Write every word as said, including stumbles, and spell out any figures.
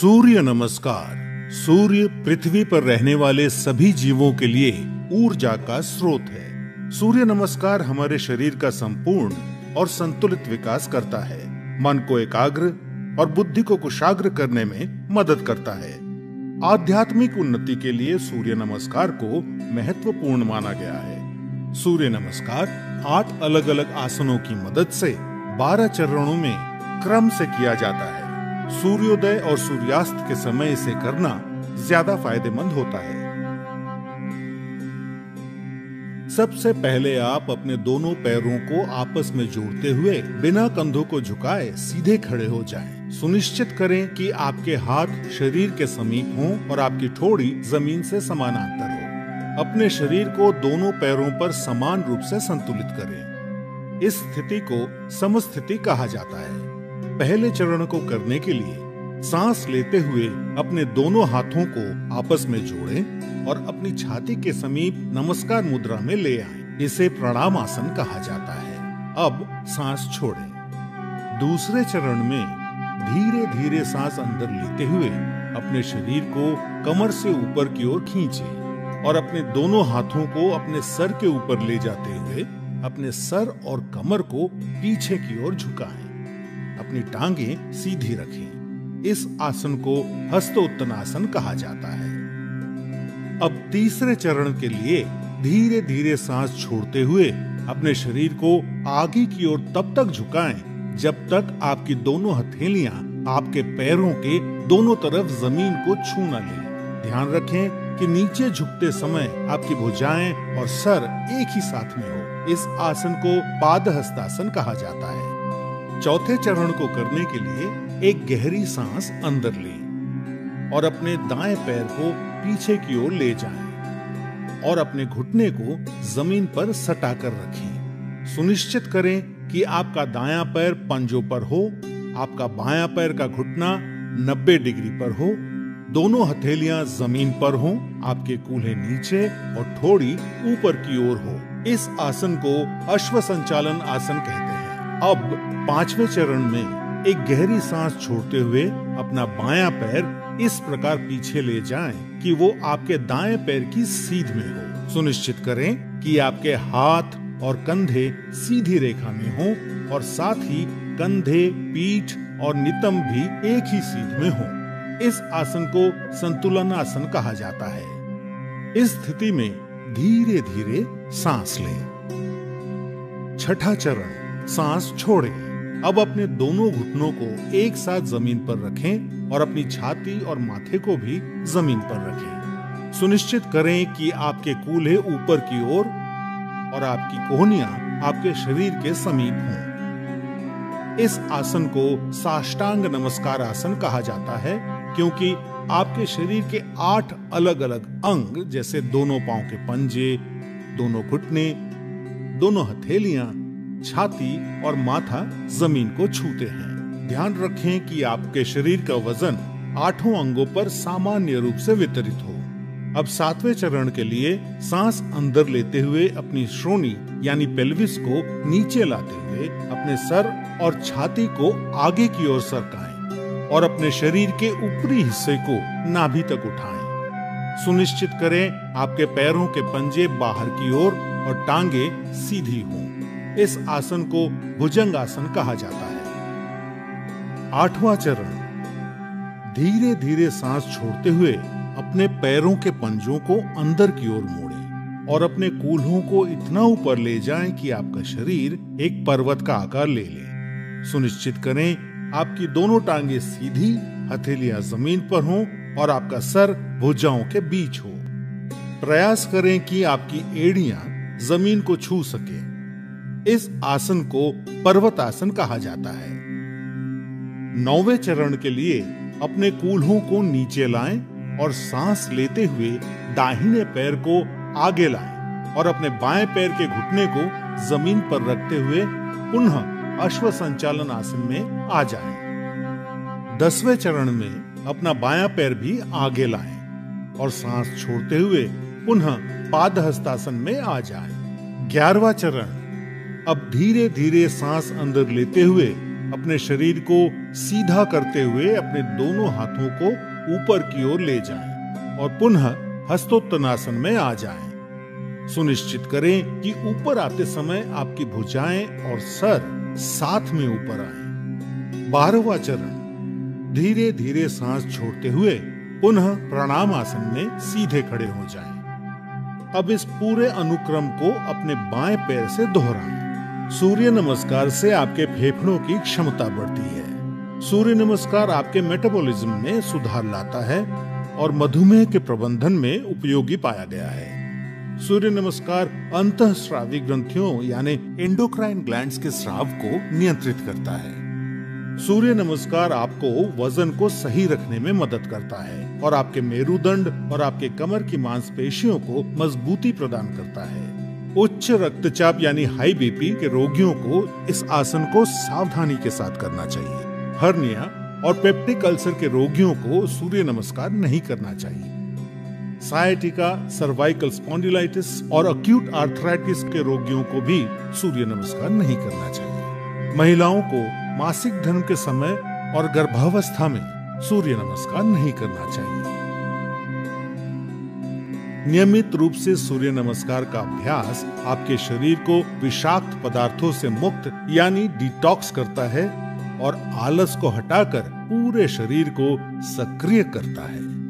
सूर्य नमस्कार। सूर्य पृथ्वी पर रहने वाले सभी जीवों के लिए ऊर्जा का स्रोत है। सूर्य नमस्कार हमारे शरीर का संपूर्ण और संतुलित विकास करता है, मन को एकाग्र और बुद्धि को कुशाग्र करने में मदद करता है। आध्यात्मिक उन्नति के लिए सूर्य नमस्कार को महत्वपूर्ण माना गया है। सूर्य नमस्कार आठ अलग अलग आसनों की मदद से बारह चरणों में क्रम से किया जाता है। सूर्योदय और सूर्यास्त के समय इसे करना ज्यादा फायदेमंद होता है। सबसे पहले आप अपने दोनों पैरों को आपस में जोड़ते हुए बिना कंधों को झुकाए सीधे खड़े हो जाएं। सुनिश्चित करें कि आपके हाथ शरीर के समीप हों और आपकी ठोड़ी जमीन से समानांतर हो। अपने शरीर को दोनों पैरों पर समान रूप से संतुलित करें। इस स्थिति को समस्थिति कहा जाता है। पहले चरण को करने के लिए सांस लेते हुए अपने दोनों हाथों को आपस में जोड़ें और अपनी छाती के समीप नमस्कार मुद्रा में ले आएं। इसे प्रणाम आसन कहा जाता है। अब सांस छोड़ें। दूसरे चरण में धीरे धीरे सांस अंदर लेते हुए अपने शरीर को कमर से ऊपर की ओर खींचें और अपने दोनों हाथों को अपने सर के ऊपर ले जाते हुए अपने सर और कमर को पीछे की ओर झुकाएं। अपनी टांगें सीधी रखें। इस आसन को हस्तोत्तनासन कहा जाता है। अब तीसरे चरण के लिए धीरे धीरे सांस छोड़ते हुए अपने शरीर को आगे की ओर तब तक झुकाएं जब तक आपकी दोनों हथेलियां आपके पैरों के दोनों तरफ जमीन को छू न लें। ध्यान रखें कि नीचे झुकते समय आपकी भुजाएं और सर एक ही साथ में हो। इस आसन को पादहस्तासन कहा जाता है। चौथे चरण को करने के लिए एक गहरी सांस अंदर लें और अपने दाएं पैर को पीछे की ओर ले जाएं और अपने घुटने को जमीन पर सटा कर रखें। सुनिश्चित करें कि आपका दायां पैर पंजों पर हो, आपका बायां पैर का घुटना नब्बे डिग्री पर हो, दोनों हथेलियां जमीन पर हों, आपके कूल्हे नीचे और ठोड़ी ऊपर की ओर हो। इस आसन को अश्व संचालन आसन कहते हैं। अब पांचवें चरण में एक गहरी सांस छोड़ते हुए अपना बायां पैर इस प्रकार पीछे ले जाएं कि वो आपके दाएं पैर की सीध में हो। सुनिश्चित करें कि आपके हाथ और कंधे सीधी रेखा में हों और साथ ही कंधे, पीठ और नितंब भी एक ही सीध में हों। इस आसन को संतुलन आसन कहा जाता है। इस स्थिति में धीरे धीरे सांस लें। छठा चरण, सांस छोड़ें। अब अपने दोनों घुटनों को एक साथ जमीन पर रखें और अपनी छाती और माथे को भी जमीन पर रखें। सुनिश्चित करें कि आपके कूल्हे ऊपर की ओर और आपकी कोहनियां आपके शरीर के समीप हों। इस आसन को साष्टांग नमस्कार आसन कहा जाता है क्योंकि आपके शरीर के आठ अलग अलग अंग जैसे दोनों पांव के पंजे, दोनों घुटने, दोनों हथेलियां, छाती और माथा जमीन को छूते हैं। ध्यान रखें कि आपके शरीर का वजन आठों अंगों पर सामान्य रूप से वितरित हो। अब सातवें चरण के लिए सांस अंदर लेते हुए अपनी श्रोणी यानी पेल्विस को नीचे लाते हुए अपने सर और छाती को आगे की ओर सरकाएं और अपने शरीर के ऊपरी हिस्से को नाभि तक उठाएं। सुनिश्चित करें आपके पैरों के पंजे बाहर की ओर और टांगे सीधी हों। इस आसन को भुजंग आसन कहा जाता है। आठवां चरण, धीरे धीरे सांस छोड़ते हुए अपने पैरों के पंजों को अंदर की ओर मोड़ें और अपने कूल्हों को इतना ऊपर ले जाएं कि आपका शरीर एक पर्वत का आकार ले ले। सुनिश्चित करें आपकी दोनों टांगे सीधी, हथेलियां जमीन पर हों और आपका सर भुजाओं के बीच हो। प्रयास करें कि आपकी एड़ियां जमीन को छू सके। इस आसन को पर्वत आसन कहा जाता है। नौवें चरण के लिए अपने कूल्हों को नीचे लाएं और सांस लेते हुए दाहिने पैर को आगे लाएं और अपने बाएं पैर के घुटने को जमीन पर रखते हुए पुनः अश्व संचालन आसन में आ जाएं। दसवें चरण में अपना बायां पैर भी आगे लाएं और सांस छोड़ते हुए पुनः पादहस्तासन में आ जाएं। ग्यारहवां चरण, अब धीरे धीरे सांस अंदर लेते हुए अपने शरीर को सीधा करते हुए अपने दोनों हाथों को ऊपर की ओर ले जाएं और पुनः हस्तोत्तनासन में आ जाएं। सुनिश्चित करें कि ऊपर आते समय आपकी भुजाएं और सर साथ में ऊपर आए। बारहवां चरण, धीरे धीरे सांस छोड़ते हुए पुनः प्रणाम आसन में सीधे खड़े हो जाएं। अब इस पूरे अनुक्रम को अपने बाएं पैर से दोहराएं। सूर्य नमस्कार से आपके फेफड़ों की क्षमता बढ़ती है। सूर्य नमस्कार आपके मेटाबॉलिज्म में सुधार लाता है और मधुमेह के प्रबंधन में उपयोगी पाया गया है। सूर्य नमस्कार अंतःस्रावी ग्रंथियों यानी एंडोक्राइन ग्लैंड्स के स्राव को नियंत्रित करता है। सूर्य नमस्कार आपको वजन को सही रखने में मदद करता है और आपके मेरुदंड और आपके कमर की मांसपेशियों को मजबूती प्रदान करता है। उच्च रक्तचाप यानी हाई बीपी के रोगियों को इस आसन को सावधानी के साथ करना चाहिए। हर्निया और पेप्टिक अल्सर के रोगियों को सूर्य नमस्कार नहीं करना चाहिए। सायटिका, सर्वाइकल स्पॉन्डिलाइटिस और अक्यूट आर्थराइटिस के रोगियों को भी सूर्य नमस्कार नहीं करना चाहिए। महिलाओं को मासिक धर्म के समय और गर्भावस्था में सूर्य नमस्कार नहीं करना चाहिए। नियमित रूप से सूर्य नमस्कार का अभ्यास आपके शरीर को विषाक्त पदार्थों से मुक्त यानी डिटॉक्स करता है और आलस को हटाकर पूरे शरीर को सक्रिय करता है।